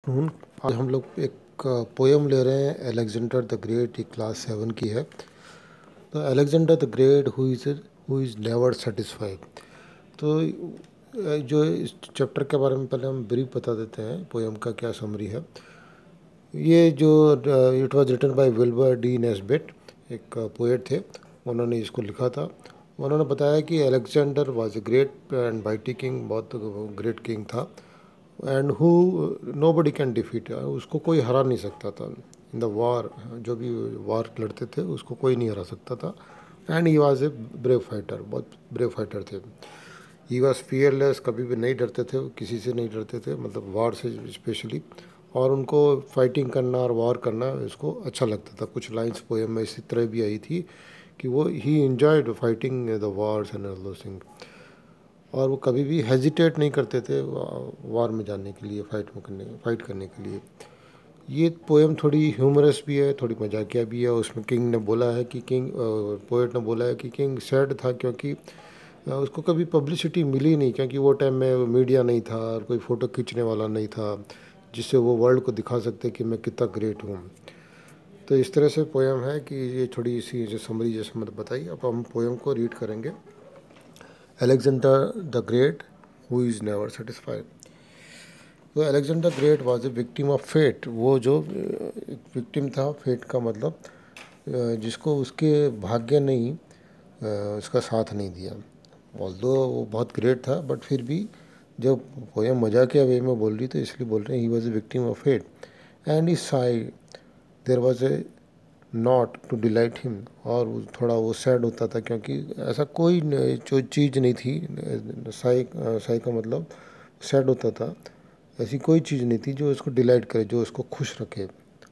हूँ। आज हम लोग एक पोयम ले रहे हैं अलेक्जेंडर द ग्रेट, ये क्लास 7 की है। तो Alexander the great who is never satisfied. तो जो इस चैप्टर के बारे में पहले हम ब्रीफ बता देते हैं, पोयम का क्या समरी है। ये जो it was written by Wilbur D Nesbitt, एक पोएट थे, उन्होंने इसको लिखा था। उन्होंने बताया कि Alexander was a great and mighty king, बहुत ग्रेट किंग था, and who nobody can defeat, उसको कोई हरा नहीं सकता था इन द वॉर। जो भी वॉर लड़ते थे उसको कोई नहीं हरा सकता था। And he was a brave fighter, बहुत ब्रेव फाइटर थे। ही वॉज फियरलेस, कभी भी नहीं डरते थे, किसी से नहीं डरते थे, मतलब वॉर से स्पेशली। और उनको फाइटिंग करना और वॉर करना इसको अच्छा लगता था। कुछ लाइंस पोएम में इसी तरह भी आई थी कि वो he enjoyed fighting the wars and all those thing. और वो कभी भी हेजिटेट नहीं करते थे वॉर में जाने के लिए, फाइट करने के लिए। ये पोएम थोड़ी ह्यूमरस भी है, थोड़ी मजाकिया भी है। उसमें किंग ने बोला है कि पोएट ने बोला है कि किंग सैड था क्योंकि उसको कभी पब्लिसिटी मिली नहीं, क्योंकि वो टाइम में मीडिया नहीं था और कोई फ़ोटो खींचने वाला नहीं था जिससे वो वर्ल्ड को दिखा सकते कि मैं कितना ग्रेट हूँ। तो इस तरह से पोएम है कि ये थोड़ी सी जो समरी जैसे मैंने बताई। अब हम पोएम को रीड करेंगे। Alexander the Great, who is never satisfied. तो Alexander great was a victim of fate. वो जो एक विक्टिम था फेट का, मतलब जिसको उसके भाग्य नहीं उसका साथ नहीं दिया। ऑल्दो वो बहुत ग्रेट था, बट फिर भी जब पोयम मजाकिया वे में बोल रही तो इसलिए बोल रहे हैं he was a victim of fate and he sighed there was a not to delight him. और थोड़ा वो सैड होता था क्योंकि ऐसा कोई जो चीज़ नहीं थी। साई का मतलब सैड होता था, ऐसी कोई चीज़ नहीं थी जो उसको डिलाइट करे, जो उसको खुश रखे।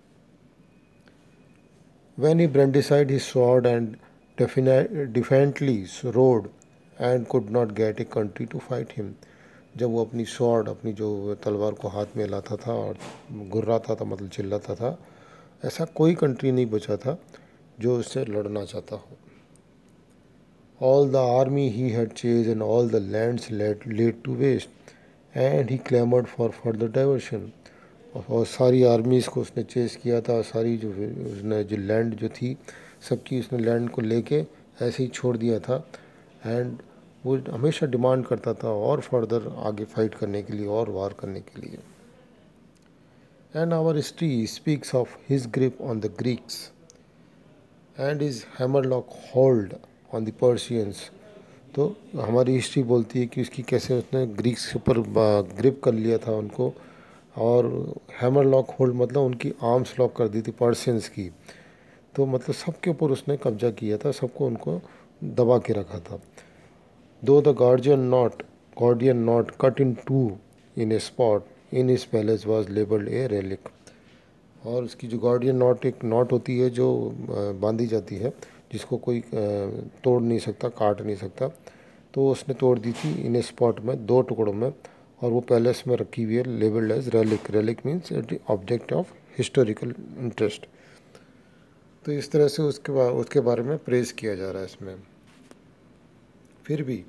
When he brandished his sword and defiantly rode and could not get a country to fight him, जब वो अपनी स्वॉर्ड, अपनी जो तलवार को हाथ में लाता था और गुर्राता था, मतलब चिल्लाता था, ऐसा कोई कंट्री नहीं बचा था जो उससे लड़ना चाहता हो। All the army he had chased and all the lands laid to waste, and he clamored for further diversion. और सारी आर्मीज़ को उसने चेस किया था, सारी जो उसने जो लैंड जो थी सबकी उसने लैंड को लेके ऐसे ही छोड़ दिया था। एंड वो हमेशा डिमांड करता था और फर्दर आगे फाइट करने के लिए और वार करने के लिए। And our history speaks of his grip on the Greeks and his hammerlock hold on the Persians. तो हमारी हिस्ट्री बोलती है कि उसकी कैसे उसने ग्रीक्स के ऊपर ग्रिप कर लिया था उनको, और हैमर लॉक होल्ड मतलब उनकी आर्म्स लॉक कर दी थी पर्शियंस की। तो मतलब सबके ऊपर उसने कब्जा किया था, सबको उनको दबा के रखा था। Though the guardian not cut in to in a spot in his palace was labelled a relic. और उसकी जो गार्डियन नॉट, एक नॉट होती है जो बांधी जाती है, जिसको कोई तोड़ नहीं सकता, काट नहीं सकता, तो उसने तोड़ दी थी इन ए स्पॉट में, दो टुकड़ों में, और वो पैलेस में रखी हुई है, labelled as relic. Relic means object of historical interest. तो इस तरह से उसके बारे में प्रेज किया जा रहा है इसमें। फिर भी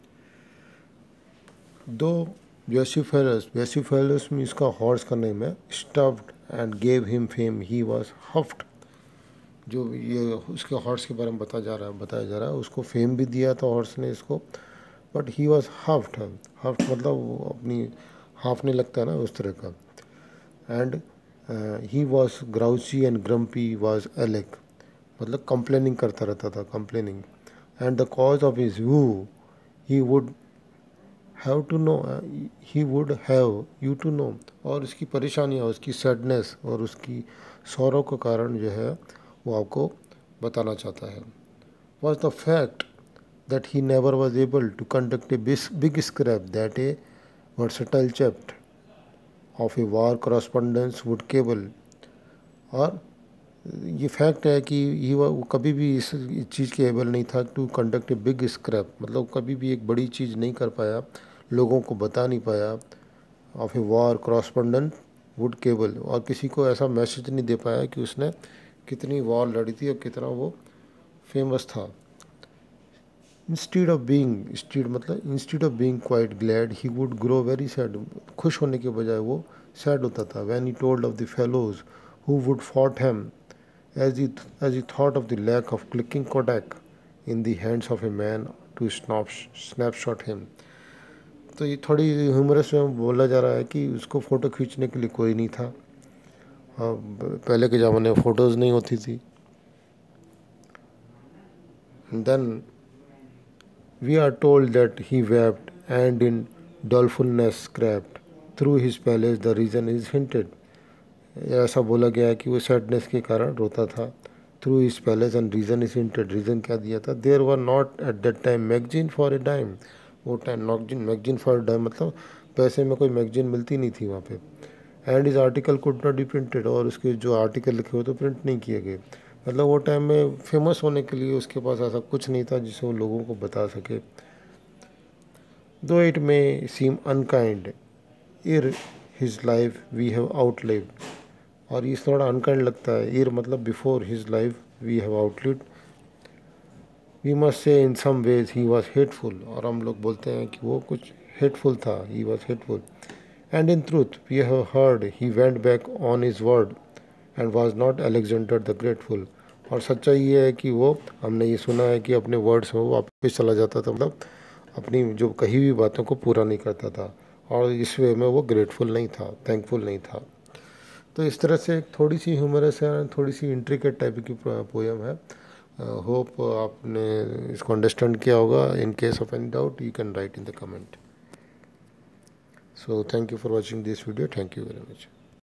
दो वेसिफेलस में इसका हॉर्स का नेम है, stuffed and gave him fame he was huffed. जो ये उसके हॉर्स के बारे में बताया जा रहा है, उसको फेम भी दिया था हॉर्स ने इसको, बट ही वॉज हफ्ड। हफ्ड मतलब वो अपनी हाफने लगता है ना, उस तरह का। And he was grouchy and grumpy was Alec, मतलब कंप्लेनिंग करता रहता था, complaining. And the cause of his woe he would have to know, he would have you to know. और उसकी परेशानियाँ, उसकी सैडनेस और उसकी सौरव का कारण जो है वो आपको बताना चाहता है। Was the fact that he never was able to conduct a big scrap that a versatile chap of a war correspondence would cable। और ये फैक्ट है कि वो कभी भी इस चीज़ के एबल नहीं था to conduct a big scrap, मतलब कभी भी एक बड़ी चीज़ नहीं कर पाया, लोगों को बता नहीं पाया। Of a war correspondent would cable, और किसी को ऐसा मैसेज नहीं दे पाया कि उसने कितनी वॉर लड़ी थी और कितना वो फेमस था। Instead of being quite glad he would grow very sad. खुश होने के बजाय वो सैड होता था when he told of the fellows who would fought him as he thought of the lack of clicking Kodak in the hands of a man to snapshot him. तो ये थोड़ी ह्यूमरस में बोला जा रहा है कि उसको फ़ोटो खींचने के लिए कोई नहीं था। पहले के ज़माने में फ़ोटोज़ नहीं होती थी। Then we are told that he wept and in dolefulness crept through his palace the reason is hinted. ऐसा बोला गया है कि वो सैडनेस के कारण रोता था। Through his palace and reason is hinted, reason क्या दिया था, there were not at that time magazine for a dime. वो time magazine for a dime मतलब पैसे में कोई मैगजीन मिलती नहीं थी वहाँ पे। And his article could not be printed, और उसके जो आर्टिकल लिखे हुए तो प्रिंट नहीं किए गए। मतलब वो टाइम में फेमस होने के लिए उसके पास ऐसा कुछ नहीं था जिसे वो लोगों को बता सके। Though it may seem unkind ir his life we have outlived, और ये थोड़ा अनकाइंड लगता है। ईर मतलब before his life we have outlived, we must say in some ways he was hateful, और हम लोग बोलते हैं कि वो कुछ हेटफुल था, he was hateful. And in truth we have heard he went back on his word and was not Alexander the grateful, और सच्चाई ये है कि वो, हमने ये सुना है कि अपने वर्ड्स में वो वापस चला जाता था, मतलब अपनी जो कही हुई बातों को पूरा नहीं करता था, और इस वे में वो ग्रेटफुल नहीं था, थैंकफुल नहीं था। तो इस तरह से थोड़ी सी ह्यूमरस है, थोड़ी सी इंट्रिकेट टाइप की पोएम है। होप आपने इसको अंडरस्टैंड किया होगा। In case of any doubt you can write in the comment. So thank you for watching this video, thank you very much.